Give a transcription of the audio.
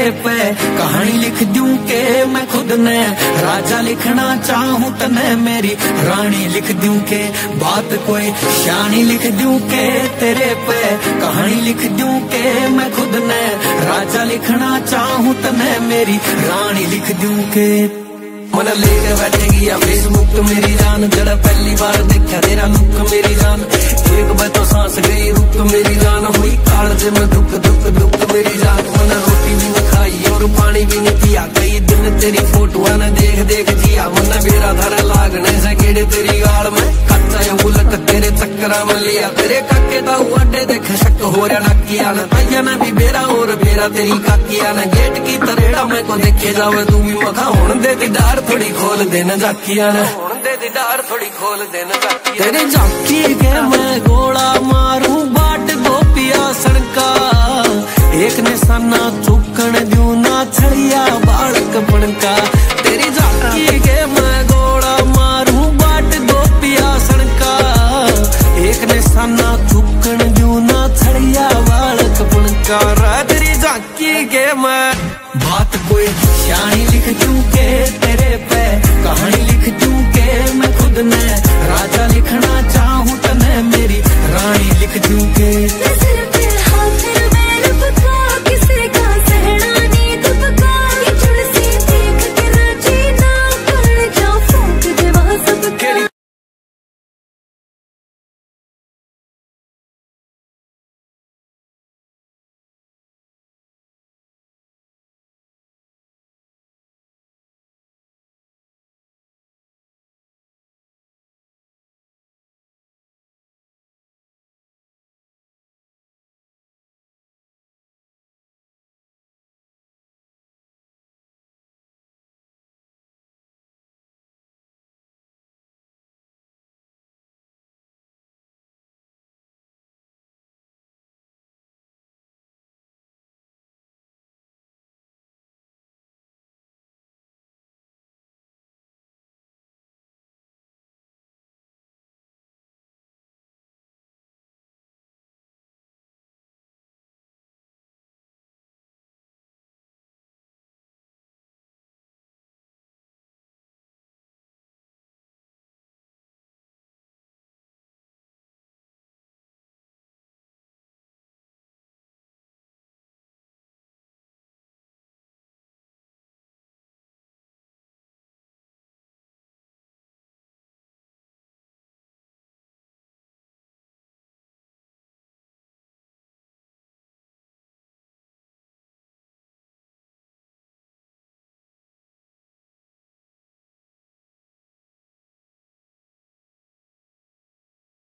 पे कहानी लिख दूं के मैं खुद ने राजा लिखना चाहूं तने मेरी रानी लिख दूं के बात कोई शानी लिख दूं के तेरे पे कहानी लिख दूं के मैं खुद ने राजा लिखना चाहूं तने मेरी रानी लिख दूं के मन लेके बैठेगी या फेसबुक मेरी जान जरा पहली बार देखा तेरा लुक मेरी जान एक बार तो सांस गई रुक मेरी जान हुई काल से मैं दुख दुख दुख मेरी जान मन रोटी भी नहीं खाई और पानी भी नहीं पिया कई दिन तेरी फोटो ने देख देख जिया मन मेरा धर लागने से कीड़े तेरी गाल में कच्चा या बुलट तेरे चक्करा में लिया तेरे काके दा अड्डे देख शक हो रहा डाकिया न तैया ने भी बेरा और बेरा तेरी काकिया ने गेट की तरेड़ा मैं को देखे जावे तू भी मखा होने दे दीदार थोड़ी खोल देना जाकिया ने दीदार थोड़ी खोल देना जाकिया तेरे जाकी के मैं गोला मारूं बाट दो पिया सड़का एक निशाना चुकन दूं ना छड़िया बाल